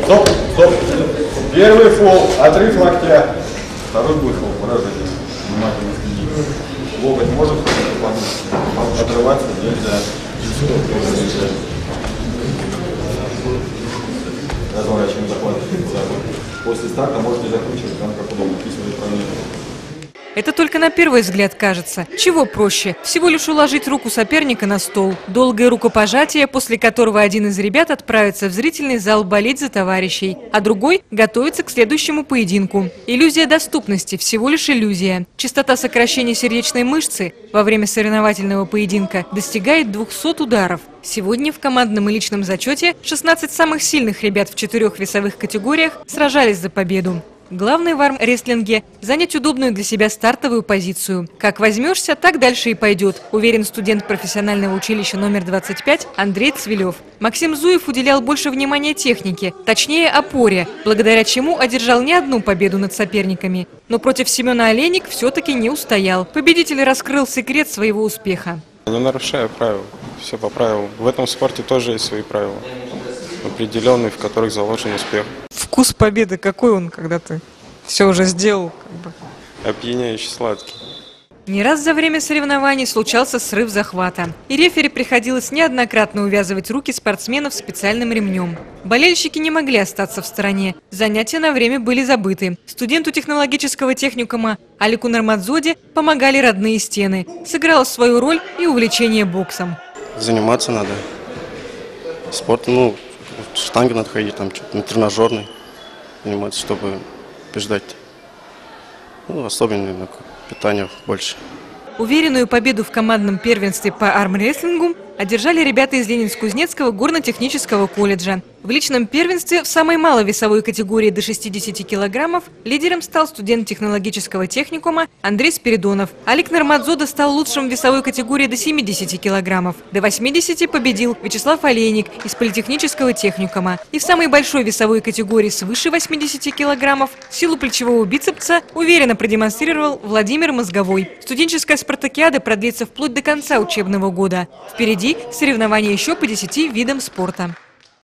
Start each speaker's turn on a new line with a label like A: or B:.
A: Стоп, стоп. Первый фол, отрыв локтя. Второй будет фол, поражение. Внимательно следи. Локоть может отрываться, нельзя. Разворачиваем захват. После старта можете закручивать там как удобно, вписывать правильно.
B: Это только на первый взгляд кажется. Чего проще? Всего лишь уложить руку соперника на стол. Долгое рукопожатие, после которого один из ребят отправится в зрительный зал болеть за товарищей, а другой готовится к следующему поединку. Иллюзия доступности, всего лишь иллюзия. Частота сокращения сердечной мышцы во время соревновательного поединка достигает 200 ударов. Сегодня в командном и личном зачете 16 самых сильных ребят в 4 весовых категориях сражались за победу. Главное в армрестлинге – занять удобную для себя стартовую позицию. Как возьмешься, так дальше и пойдет, уверен студент профессионального училища номер 25 Андрей Цвилев. Максим Зуев уделял больше внимания технике, точнее опоре, благодаря чему одержал не одну победу над соперниками. Но против Семена Олейник все-таки не устоял. Победитель раскрыл секрет своего успеха.
C: Не нарушаю правил, все по правилам. В этом спорте тоже есть свои правила, определенные, в которых заложен успех.
B: Вкус победы какой он, когда ты все уже сделал?
C: Опьяняющий сладкий.
B: Не раз за время соревнований случался срыв захвата. И рефери приходилось неоднократно увязывать руки спортсменов специальным ремнем. Болельщики не могли остаться в стороне. Занятия на время были забыты. Студенту технологического техникума Алику Нармадзоде помогали родные стены. Сыграло свою роль и увлечение боксом.
D: Заниматься надо. Спорт, штанги надо ходить, там что-то на тренажерный заниматься, чтобы побеждать. Особенно питание больше.
B: Уверенную победу в командном первенстве по армрестлингу одержали ребята из Ленинск-Кузнецкого горно-технического колледжа. В личном первенстве в самой малой весовой категории до 60 килограммов лидером стал студент технологического техникума Андрей Спиридонов. Алик Нармадзода стал лучшим в весовой категории до 70 килограммов. До 80 победил Вячеслав Олейник из политехнического техникума. И в самой большой весовой категории свыше 80 килограммов силу плечевого бицепса уверенно продемонстрировал Владимир Мозговой. Студенческая спартакиада продлится вплоть до конца учебного года. Впереди соревнования еще по 10 видам спорта.